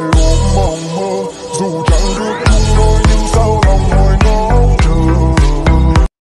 ôm mộng mơ dù chẳng được chung đôi